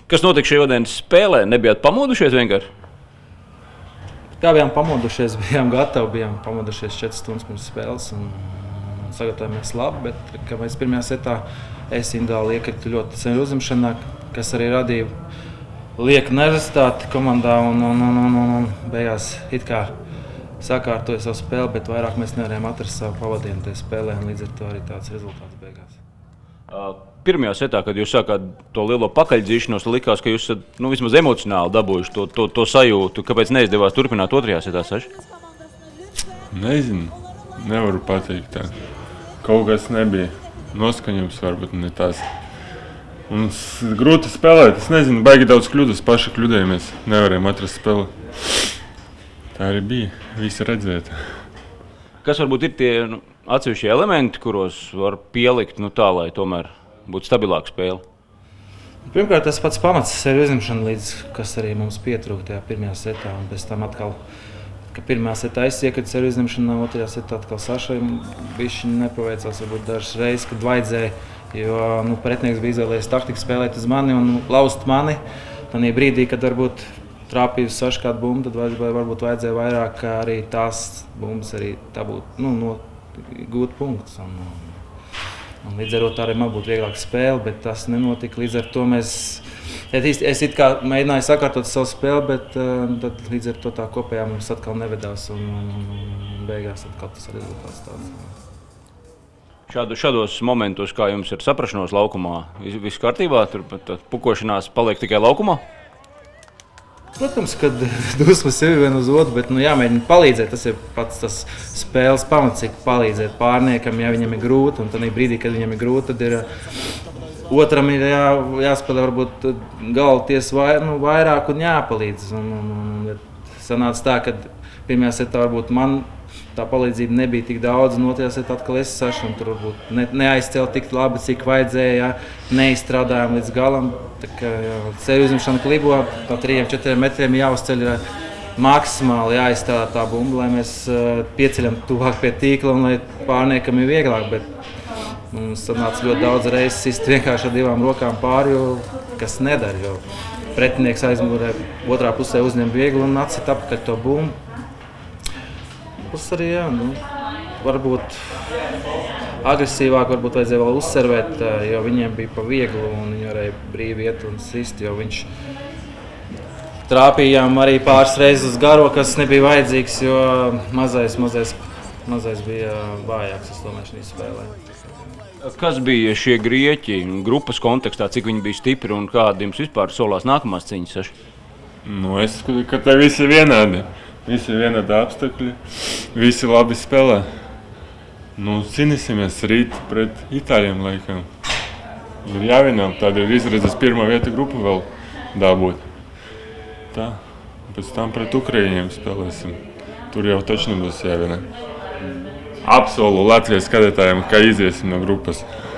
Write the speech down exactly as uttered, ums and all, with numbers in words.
Kas notika šodienas spēlē? Nebijāt pamodušies vienkārši? Kā bijām pamodušies, bijām gatavi, bijām pamodušies četras stundas pirms spēles un sagatavojamies labi, bet kā mēs pirmajā setā es individuāli iekritu ļoti sen uzņemšanā, kas arī radīja lieku nervozitāti komandā un, un, un, un, un, un beigās it kā sakārtoja savu spēli, bet vairāk mēs nevarējām atrast savu pavadienu tajā spēlē un līdz ar to arī tāds rezultāts beigās. Uh, pirmajā setā, kad jūs sākāt to lielo pakaļdzīšanos, likās, ka jūs esat nu, vismaz emocionāli dabūjuši to, to, to sajūtu. Kāpēc neizdevās turpināt otrajā setā, Saši? Nezinu, nevaru pateikt tā. Kaut kas nebija noskaņojums, varbūt ne tās. Un grūti spēlēt, es nezinu, baigi daudz kļūdas, paši kļūdējamies, nevarējām atrast spēli. Tā arī bija, visi redzēt. Kas varbūt ir tie nu, atsevišķie elementi, kuros var pielikt nu, tā, lai tomēr būtu stabilāka spēle? Pirmkārt, tas pats pamats sevi uzņemšana, līdz, kas arī mums pietrūka tajā pirmajā setā. Un pēc tam atkal, ka pirmajā setā es iekritu sevi uzņemšanā, otrajā setā atkal Sašai bišķiņ nepaveicās, varbūt dažas reizes, kad vajadzēja, jo nu, pretinieks bija izvēlējies taktiku spēlēt uz mani un laust mani. Tanī brīdī, kad varbūt trāpīja uz Sašu kādu bumbu, tad varbūt vajadzēja vairāk arī tās bumbas arī tā būtu, nu, no gūt punktus. Un, un līdz ar to arī man būtu vieglāka spēle, bet tas nenotika. Līdz ar to mēs, es, es it kā mēģināju sakārtot savu spēli, bet uh, tad līdz ar to tā kopējā mums atkal nevedās un, un, un beigās atkal tas rezultāts tāds. Šādu, šādos momentos, kā jums ir saprašanos laukumā, viss kārtībā, tur pat pukošanās paliek tikai laukumā? Protams, kad dusmas sevi vien uz otru, bet nu, jāmēģina palīdzēt. Tas ir pats tas spēles pamats, cik palīdzēt pārniekam, ja viņam ir grūti. Un tad brīdī, kad viņam ir grūti, tad ir otram ir jā, jāspēlē varbūt galva tiesa vai, nu, vairāk un jāpalīdz. Un, un, un sanāca tā, ka pirmajā setā varbūt man tā palīdzība nebija tik daudz, un otrajā setā atkal es sašu, un tur varbūt ne, neaizcēla tik labi, cik vajadzēja, jā, neizstrādājām līdz galam. Tā kā sevi uzņemšana klibo, pa trījiem, četriem metriem jāuzceļ maksimāli jāizstrādā tā bumba, lai mēs uh, pieceļam tuvāk pie tīkla un lai pārniekam ir vieglāk, bet mums sanāca ļoti daudz reizes sist vienkārši ar divām rokām pāri, jo, kas nedara, jo pretinieks aizmūrē otrā pusē uzņem viegli un atsit apakaļ to bumbu. Plus arī, jā, nu, varbūt agresīvāk, varbūt vajadzēja vēl uzservēt, jo viņiem bija pa vieglu un viņi varēja brīvi iet un sist, jo viņš trāpījām arī pāris reizes uz garo, kas nebija vajadzīgs, jo mazais, mazais, mazais bija vājāks uz tomēšanas spēlē. Kas bija šie grieķi grupas kontekstā, cik viņi bija stipri un kādi jums vispār solās nākamās ciņas, Saši? Nu, es skatu, ka te visi vienādi. Visi ir vienādi apstākļi, visi labi spēlē. Nu, cīnīsimies rīt pret Itāļiem laikam. Ir jāvienām, tāda ir izredzes pirmā vieta grupu vēl dabūt. Tā, pēc tam pret Ukraiņiem spēlēsim. Tur jau taču nebūs jāvienā. Apsolu Latvijas skatītājiem, ka iziesim no grupas.